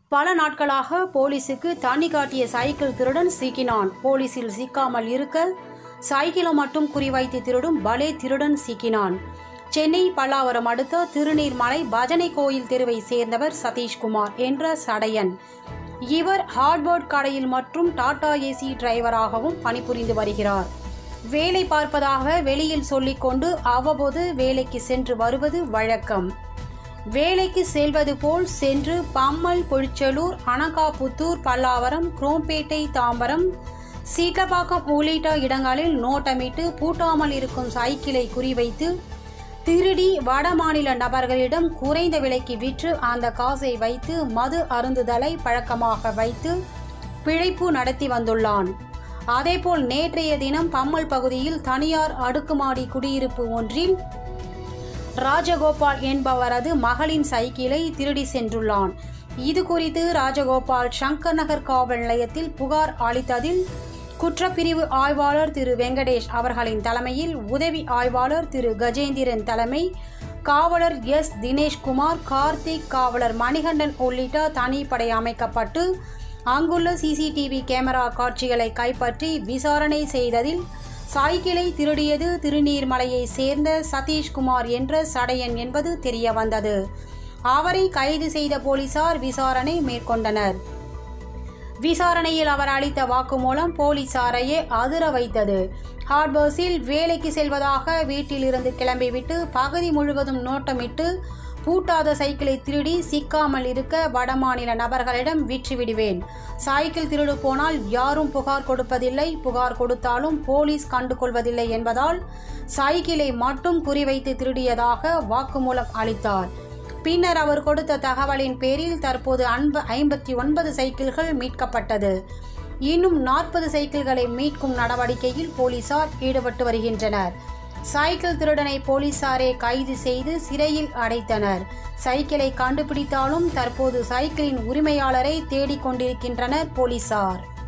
பல நாட்களாக போலீசுக்கு தண்ணி காட்டிய சைக்கிள் திருடன் சிக்கினான். போலீசில் சிக்காமல் இருக்க சைக்கிளை மட்டும் குறிவைத்து திருடும் பலே திருடன் சிக்கினான். சென்னை பல்லாவரம் அடுத்த திருநீர்மலை பஜனை கோயில் தெருவை சேர்ந்தவர் சதீஷ்குமார் என்ற சடையன். இவர் ஹார்ட்வேர்ட் கடையில் மற்றும் டாடா ஏசி டிரைவராகவும் பணிபுரிந்து வருகிறார். வேலை பார்ப்பதாக வெளியில் சொல்லிக்கொண்டு அவ்வப்போது வேலைக்கு சென்று வருவது வழக்கம். வேலைக்கு செல்வது போல் சென்று பம்மல், பொழிச்சலூர், அனகாபுத்தூர், பல்லாவரம், குரோம்பேட்டை, தாம்பரம், சீட்டப்பாக்கம் உள்ளிட்ட இடங்களில் நோட்டமிட்டு பூட்டாமல் இருக்கும் சைக்கிளை குறிவைத்து திருடி வடமாநில நபர்களிடம் குறைந்த விலைக்கு விற்று அந்த காசை வைத்து மது அருந்துதலை பழக்கமாக வைத்து பிழைப்பு நடத்தி வந்துள்ளான். அதேபோல் நேற்றைய தினம் பம்மல் பகுதியில் தனியார் அடுக்குமாடி குடியிருப்பு ஒன்றில் ராஜகோபால் என்பவரது மகளின் சைக்கிளை திருடி சென்றுள்ளான். இது குறித்து ராஜகோபால் சங்கர் நகர் காவல் நிலையத்தில் புகார் அளித்ததில் குற்றப்பிரிவு ஆய்வாளர் திரு வெங்கடேஷ் அவர்களின் தலைமையில் உதவி ஆய்வாளர் திரு கஜேந்திரன் தலைமை, காவலர் எஸ் தினேஷ்குமார், கார்த்திக், காவலர் மணிகண்டன் உள்ளிட்ட தனிப்படை அமைக்கப்பட்டு அங்குள்ள சிசிடிவி கேமரா காட்சிகளை கைப்பற்றி விசாரணை செய்ததில் சைக்கிளை திருடியது திருநீர்மலையை சேர்ந்த சதீஷ்குமார் என்ற சடையன் என்பது தெரிய வந்தது. அவரை கைது செய்த போலீசார் விசாரணை மேற்கொண்டனர். விசாரணையில் அவர் அளித்த வாக்குமூலம் போலீசாரையே அதிர வைத்தது. ஹார்ட்வேர்ஸில் வேலைக்கு செல்வதாக வீட்டிலிருந்து கிளம்பிவிட்டு பகுதி முழுவதும் நோட்டமிட்டு பூட்டாத சைக்கிளை திருடி சிக்காமல் இருக்க வடமாநில நபர்களிடம் விற்றுவிடுவேன். சைக்கிள் திருடு போனால் யாரும் புகார் கொடுப்பதில்லை, புகார் கொடுத்தாலும் போலீஸ் கண்டுகொள்வதில்லை என்பதால் சைக்கிளை மட்டும் குறிவைத்து திருடியதாக வாக்குமூலம் அளித்தார். பின்னர் அவர் கொடுத்த தகவலின் பேரில் தற்போது 59 சைக்கிள்கள் மீட்கப்பட்டது. இன்னும் 40 சைக்கிள்களை மீட்கும் நடவடிக்கையில் போலீசார் ஈடுபட்டு வருகின்றனர். சைக்கிள் திருடனை போலீசாரே கைது செய்து சிறையில் அடைத்தனர். சைக்கிளை கண்டுபிடித்தாலும் தற்போது சைக்கிளின் உரிமையாளரை தேடிக் கொண்டிருக்கின்றனர் போலீசார்.